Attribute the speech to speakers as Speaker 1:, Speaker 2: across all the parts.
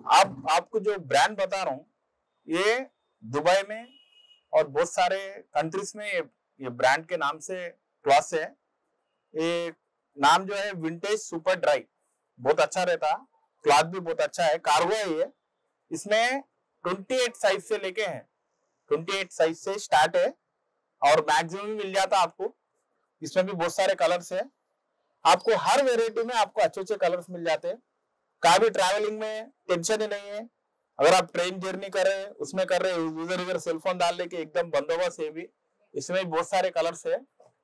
Speaker 1: आपको जो ब्रांड बता रहा हूँ ये दुबई में और बहुत सारे कंट्रीज में ये ब्रांड के नाम से क्लॉथ्स है। ये नाम जो है विंटेज सुपर ड्राई, बहुत अच्छा रहता, क्लॉथ भी बहुत अच्छा है, कार्गो है ये। इसमें 28 साइज से लेके हैं, 28 साइज से स्टार्ट है और मैक्सिमम मिल जाता आपको। इसमें भी बहुत सारे कलर्स है, आपको हर वेराइटी में आपको अच्छे अच्छे कलर्स मिल जाते हैं। कहीं भी ट्रैवलिंग में टेंशन ही नहीं है। अगर आप ट्रेन जर्नी कर रहे हैं उसमें कर रहे हैं, उधर उधर सेलफोन डाल लेके एकदम बंदोबस्त है भी। इसमें भी बहुत सारे कलर्स है।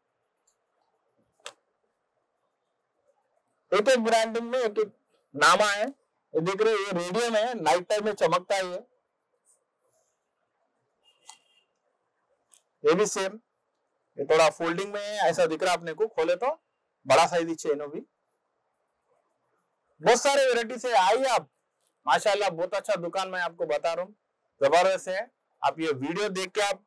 Speaker 1: एक एक ब्रांडिंग में एक एक नामा है। ये देख रहे ये रेडियम है, नाइट टाइम में चमकता है ये भी सेम। ये थोड़ा फोल्डिंग में है, ऐसा दिख रहा है अपने को, खोले तो बड़ा साइज ही चेनो भी। बहुत सारे वेराइटी से आइए आप, माशाल्लाह बहुत अच्छा दुकान मैं आपको बता रहा हूँ, जबरदस्त है। आप ये वीडियो देख के आप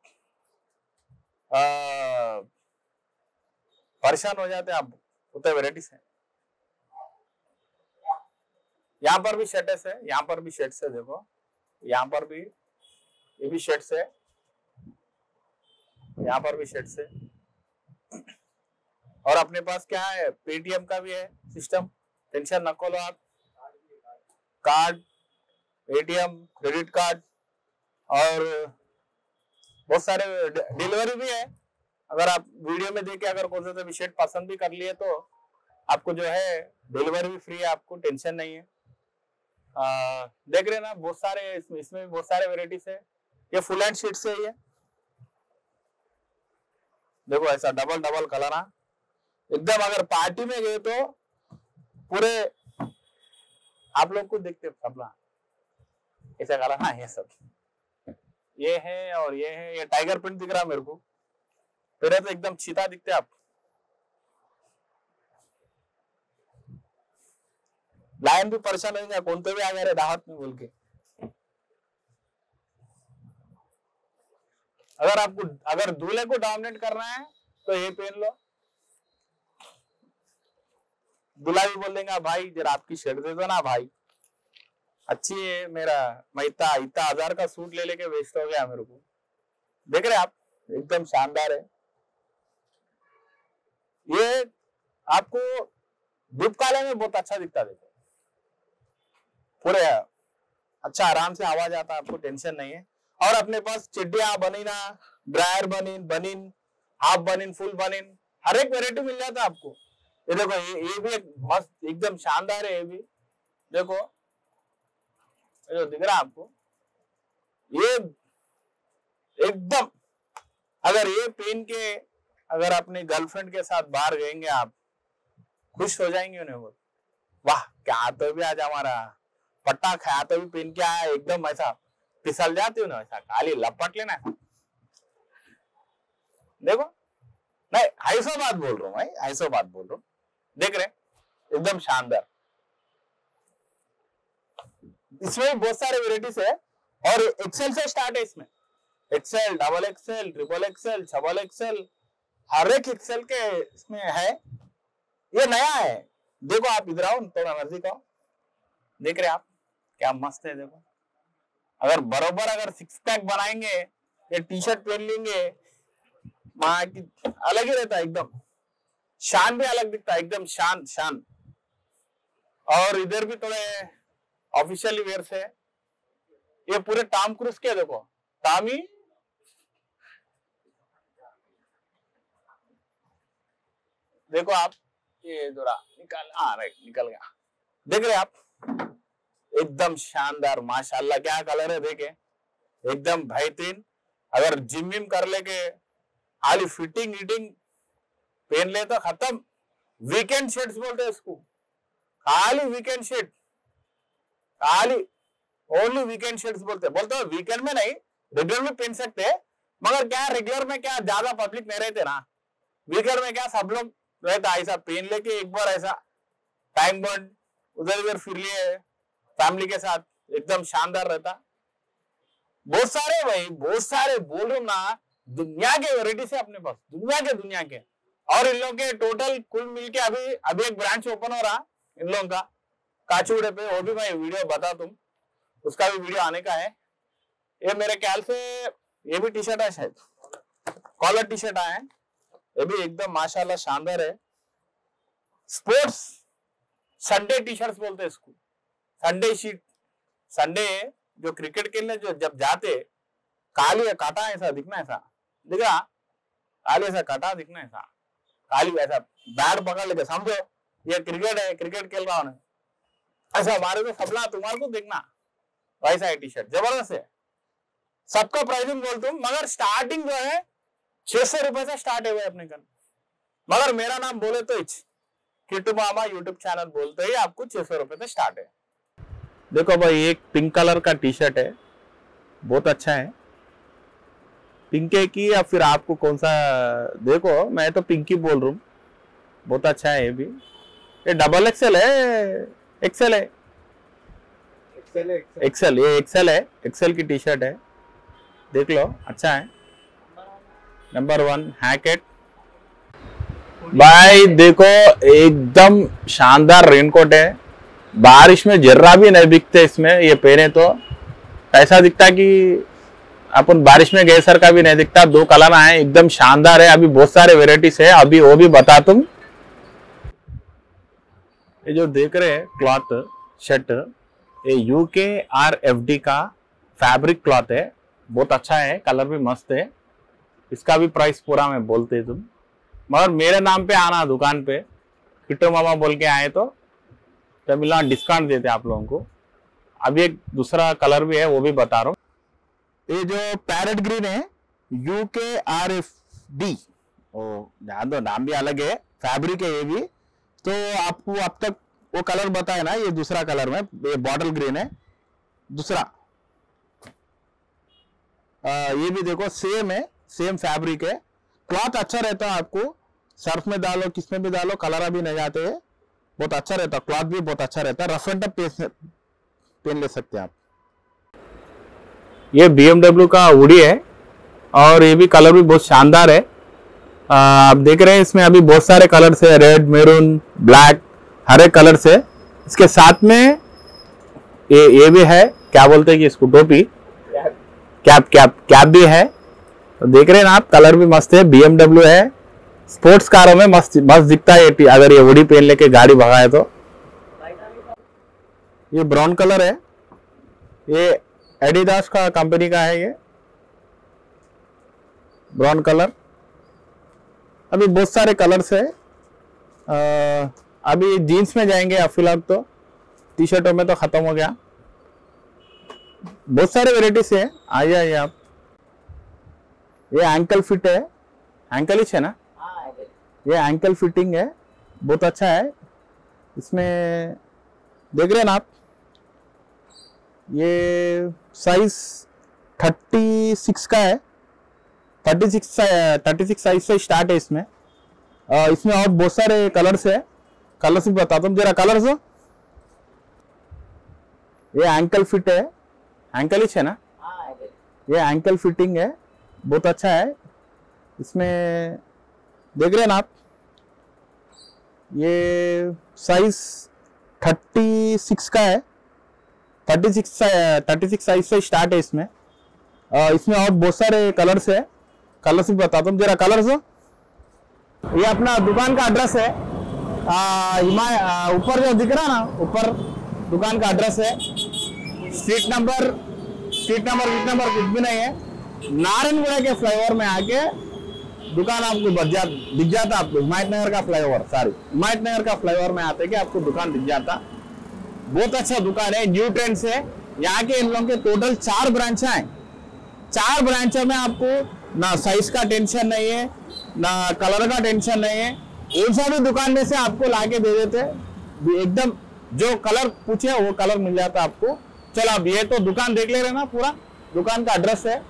Speaker 1: परेशान हो जाते हैं आप, उतने वेराइटीज है। यहाँ पर भी शर्ट्स है, यहाँ पर भी शर्ट्स है, देखो यहाँ पर भी ये भी शर्ट्स है, यहाँ पर भी शर्ट्स है। और अपने पास क्या है, पेटीएम का भी है सिस्टम, टेंशन न लो आप। कार्ड, पेटीएम, क्रेडिट कार्ड और बहुत सारे डिलीवरी भी है। अगर आप वीडियो में देख के अगर कौन सा भी शर्ट पसंद भी कर लिए तो आपको जो है डिलीवरी भी फ्री है, आपको टेंशन नहीं है। देख रहे ना बहुत सारे, इसमें भी बहुत सारे वेराइटीज है। ये फुल हैंड शीट्स है ये, देखो ऐसा डबल डबल कलर है एकदम। अगर पार्टी में गए तो पूरे आप लोग को देखते कपड़ा ऐसा कलर। हाँ ये सब ये है और ये है, ये टाइगर प्रिंट दिख रहा है मेरे को, फिर तो एकदम चीता दिखते आप। लायन भी परेशान हो जाए, कौन तो भी आ गया दावत में बोल के। अगर आपको अगर दूल्हे को डोमिनेट करना है तो ये पहन लो। दूल्हा भी बोल देगा भाई जरा आपकी शर्ट दे दो ना भाई, अच्छी है मेरा, मैं इतना 1000 का सूट ले लेके वेस्ट हो गया मेरे को। देख रहे आप एकदम शानदार है ये, आपको धूप काले में बहुत अच्छा दिखता। देखो पूरे अच्छा आराम से आवाज आता, आपको टेंशन नहीं है। और अपने पास चिड्डिया, बनीना, ड्रायर बनीन, बनीन हाफ बनीन, फुल बनीन, हर एक वेरायटी मिल जाता है आपको। ये देखो ये भी एक मस्त एकदम शानदार है। ये भी देखो जो दिख रहा है आपको, ये एकदम अगर ये पहन के अगर अपनी गर्लफ्रेंड के साथ बाहर गएंगे आप, खुश हो जाएंगे उन्हें। वो वाह क्या तो भी आज हमारा पट्टा खाया तो भी पहन के आया, एकदम ऐसा फिसल जाती हूँ ना, ऐसा खाली लपट लेना। देखो नहीं ऐसा बात बोल रहा हूँ भाई, ऐसा बात बोल रहा हूँ। देख रहे एकदम शानदार। इसमें बहुत सारे वेराइटीज है और एक्सेल से स्टार्ट है इसमें। XL, double XL, triple XL, double XL, हर एक एक्सेल के इसमें है। ये नया है, देखो आप इधर आओ थोड़ा नजदीक आओ, देख रहे आप क्या मस्त है। देखो अगर बरोबर अगर 6 पैक बनाएंगे, ये टी शर्ट पहन लेंगे, माँ की अलग ही रहता है एकदम, शान भी अलग दिखता है एकदम, शान शान। और इधर भी थोड़े ऑफिशियल वेयर से, ये पूरे टॉम क्रूज के, देखो टॉमी, देखो आप ये जरा निकाल, हाँ राइट निकल गया। देख रहे आप एकदम शानदार, माशाल्लाह क्या कलर है, देखे एकदम बेहतरीन। अगर जिम विम कर लेके खाली फिटिंग ईटिंग पहन ले तो खत्म। वीकेंड शर्ट्स बोलते हैं इसको, खाली वीकेंड शर्ट, खाली ओनली वीकेंड शर्ट्स बोलते हैं। वीकेंड में नहीं, रेगुलर में पहन सकते हैं, मगर क्या रेगुलर में क्या ज्यादा पब्लिक नहीं रहते ना, वीकेंड में क्या सब लोग रहता, ऐसा पहन लेके एक बार ऐसा टाइम बॉन्ड उधर उधर फिर लिए फैमिली के साथ, एकदम शानदार रहता। बहुत सारे भाई, बहुत सारे बोल रहा हूं ना, दुनिया के वेराइटीज है अपने पास, दुनिया के। और इन लोगों के टोटल कुल मिलके अभी एक ब्रांच ओपन हो रहा इन लोगों का काचीगुड़े पे, वो भी मैं वीडियो बता दूं। उसका भी वीडियो आने का है। ये मेरे ख्याल से ये भी टी शर्ट है, शायद कॉलर टी शर्ट आया है, ये भी एकदम माशाल्लाह शानदार है। स्पोर्ट्स संडे टी शर्ट बोलते हैं इसको, संडे शीट। संडे जो क्रिकेट खेलने जो जब जाते, काली काटा ऐसा दिखना, ऐसा दिखा, काली ऐसा काटा दिखना, ऐसा काली ऐसा बैट पकड़ लेके समझो ये क्रिकेट है, क्रिकेट खेल रहा हूं, ऐसा हमारे को सबला तुम्हारे को देखना वैसा है टी शर्ट, जबरदस्त है। सबका प्राइसिंग बोलता हूँ, मगर स्टार्टिंग जो है 600 रुपए से स्टार्ट है अपने घर। मगर मेरा नाम बोले तो किट्टू मामा यूट्यूब चैनल बोलते ही आपको 600 रुपए से स्टार्ट है। देखो भाई एक पिंक कलर का टी शर्ट है, बहुत अच्छा है। पिंक है कि या फिर आपको कौन सा, देखो मैं तो पिंक ही बोल रहा हूँ, बहुत अच्छा है ये भी। ये डबल एक्सेल है, एक्सेल है, एक्सेल, ये एक्सेल है, एक्सेल की टी शर्ट है, देख लो अच्छा है। नंबर 1 हैकेट भाई, देखो एकदम शानदार रेनकोट है, बारिश में जर्रा भी नहीं दिखते इसमें, ये पहने तो ऐसा दिखता कि अपन बारिश में गए सर का भी नहीं दिखता। 2 कलर आए, एकदम शानदार है। अभी बहुत सारे वेराइटीज है, अभी वो भी बता तुम। ये जो देख रहे हैं क्लॉथ शर्ट, ये UKRFD का फैब्रिक क्लॉथ है, बहुत अच्छा है, कलर भी मस्त है। इसका भी प्राइस पूरा मैं बोलते तुम, मगर मेरे नाम पे आना दुकान पे, किट्टू मामा बोल के आए तो मिला डिस्काउंट देते आप लोगों को। अभी एक दूसरा कलर भी है, वो भी बता रहा हूँ। ये जो पैरेट ग्रीन है UKRFD, ओ ध्यान दो नाम भी अलग है, फैब्रिक है ये भी। तो आपको अब तक वो कलर बताया ना, ये दूसरा कलर में, ये बॉटल ग्रीन है दूसरा। ये भी देखो सेम है, सेम फैब्रिक है, क्लॉथ अच्छा रहता है, आपको सर्फ में डालो किसमें भी डालो कलर अभी नहीं जाते हैं, बहुत अच्छा रहता है, क्लॉथ भी बहुत अच्छा रहता है, रफ एंड टफ पहन ले सकते हैं आप। ये BMW का हुडी है और ये भी कलर भी बहुत शानदार है। आप देख रहे हैं इसमें अभी बहुत सारे कलर्स है, रेड, मैरून, ब्लैक, हर एक कलर से। इसके साथ में ये भी है, क्या बोलते हैं कि इसको, टोपी, कैप भी है। तो देख रहे हैं ना आप, कलर भी मस्त है, BMW है, स्पोर्ट्स कारों में मस्त दिखता है अगर ये हुडी पहन लेके गाड़ी भगाए तो। ये ब्राउन कलर है, ये एडिडास का कंपनी का है, ये ब्राउन कलर। अभी बहुत सारे कलर्स है, अभी जीन्स में जाएंगे अब फिलहाल, तो टी शर्टों में तो खत्म हो गया, बहुत सारे वेराइटीज है, आइए आप। ये एंकल फिट है, एंकल ही है ना, ये एंकल फिटिंग है, बहुत अच्छा है। इसमें देख रहे हैं ना आप, ये साइज 36 का है, 36 साइज से स्टार्ट है इसमें। इसमें और बहुत सारे कलर्स है, कलर्स भी बताता हूँ जरा, कलर्स। ये एंकल फिट है, एंकल ही है ना, ये एंकल फिटिंग है, बहुत अच्छा है। इसमें देख रहे हैं ना आप, ये साइज 36 का है, 36 साइज से स्टार्ट है इसमें। इसमें और बहुत सारे कलर्स है, कलर्स भी बताता हूँ जरा, कलर्स। ये अपना दुकान का एड्रेस है, ऊपर जो दिख रहा है ना, ऊपर दुकान का एड्रेस है। स्ट्रीट नंबर कुछ भी नहीं है, नारायणगढ़ के फ्लाईओवर में आके दुकान आपको दिख जाता, आपको हिमायतनगर का फ्लाईओवर, हिमायतनगर का फ्लाईओवर में आते कि आपको दुकान दिख जाता। बहुत अच्छा दुकान है, न्यू ट्रेंड्स है। यहाँ के इन लोगों के टोटल 4 ब्रांच हैं, 4 ब्रांचों में आपको ना साइज का टेंशन नहीं है, ना कलर का टेंशन नहीं है। इन सभी दुकान में से आपको लाके दे देते, एकदम जो कलर पूछे वो कलर मिल जाता आपको। चलो अब ये तो दुकान देख ले रहे ना, पूरा दुकान का एड्रेस है,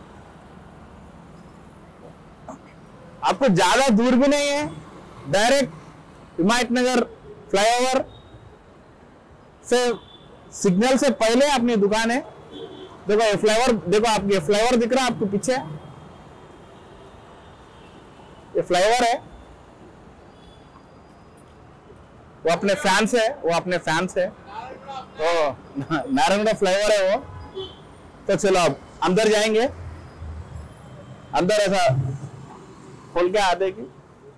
Speaker 1: आपको ज्यादा दूर भी नहीं है, डायरेक्ट हिमायतनगर फ्लाईओवर से सिग्नल से पहले अपनी दुकान है। देखो ये फ्लाईओवर, देखो आप ये फ्लाईओवर दिख रहा है आपको पीछे, ये फ्लाईओवर है, वो अपने फैंस है, तो नारायणगढ़ फ्लाईओवर है वो। तो चलो अब अंदर जाएंगे। अंदर ऐसा खोल के आते कि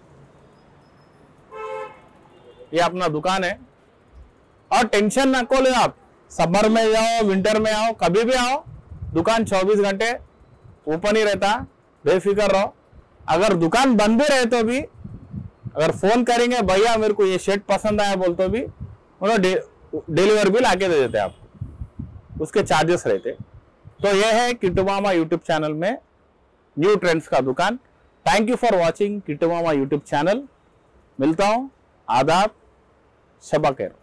Speaker 1: ये अपना दुकान है। और टेंशन ना को ले आप, समर में जाओ विंटर में आओ कभी भी आओ, दुकान 24 घंटे ओपन ही रहता, बेफिक्र रहो। अगर दुकान बंद भी रहे तो भी अगर फोन करेंगे भैया मेरे को ये शर्ट पसंद आया बोल तो भी उन्होंने डिलीवर भी लाके दे देते आपको, उसके चार्जेस रहते। तो ये है किट्टू मामा यूट्यूब चैनल में न्यू ट्रेंड्स का दुकान। Thank you for watching Kittu Mama YouTube channel. मिलता हूं, आदाब, शबा खैर।